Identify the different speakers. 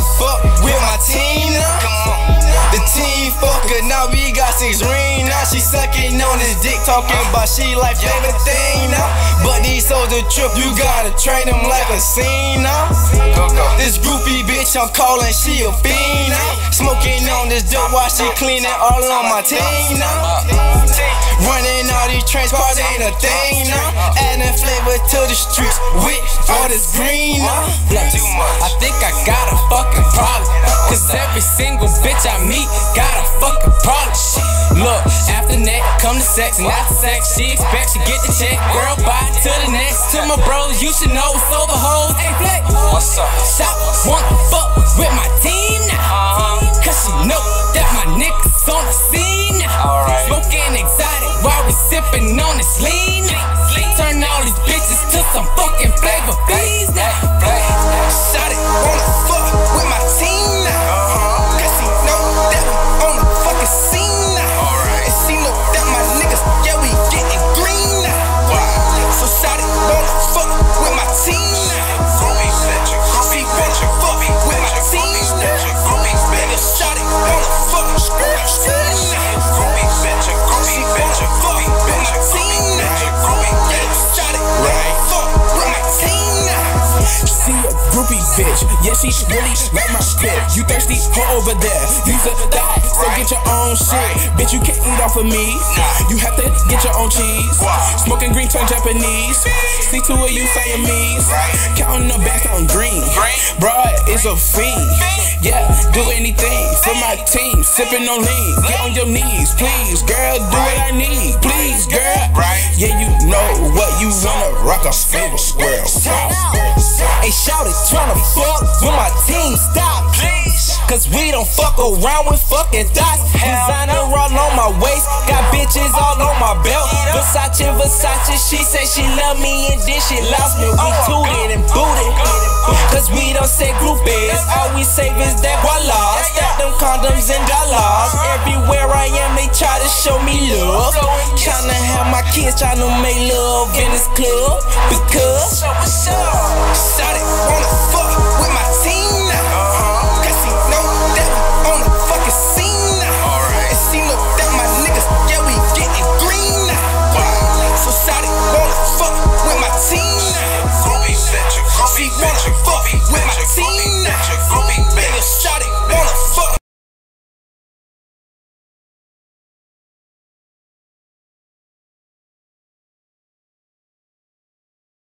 Speaker 1: fuck with my team now. The team fucker, now we got 6 rings now. She sucking on this dick, talking about she like favorite thing now. But these hoes a trip, you gotta train them like a scene now. This groupie bitch I'm calling, she a fiend now. Smoking on this dope while she cleaning all on my team now. Running all these trains, cause ain't a thing now. Adding flavor to the streets with all this green now.
Speaker 2: I think I got a fucking problem, cause every single bitch I meet got a fucking problem. Look, after that come the sex, and after sex she expects to get the check. Girl, bye to the next. To my bros, you should know sober hoes ain't flex.
Speaker 1: What's up?
Speaker 2: Shop wanna fuck with my team now, cause she know that my niggas on the scene now. Smoking exotic while we sippin' on this lean. Turn all these bitches to some fucking flavor bees now.
Speaker 1: Shawty wanna fuck with my team now, cause she know that I'm on the fucking scene now. And she know that my niggas, yeah, we getting green now. So shawty wanna fuck with my team now. She wanna fuck with my team now. Nigga, shawty wanna fuck with my team now. She wanna fuck with my team now. Yeah, shawty wanna fuck with my team now.
Speaker 2: She a groupie bitch, yeah, she really like my shit. You thirsty, go over there, use a die, so get your own shit. Bitch, you can't eat off of me, you have to get your own cheese. Smoking green turn Japanese, see to it, you Siamese. Counting the back on green, broad is a fiend. Yeah, do anything for my team, sipping on lean. Get on your knees, please, girl, do what I need. Please, girl, yeah, you know what you wanna rock a flavor square.
Speaker 1: Hey, shout it, tryna fuck with my team, stop, please. Cause we don't fuck around with fucking dots. Designer all on my waist, got bitches all on my belt. Versace, Versace, she say she love me and then she lost me. We tooted and booted, cause we don't say groupies. All we save is that voila. Stack them condoms and dollars. Everywhere I am, they try to show me love. Tryna have my kids, tryna make love in this club. Because shawty wanna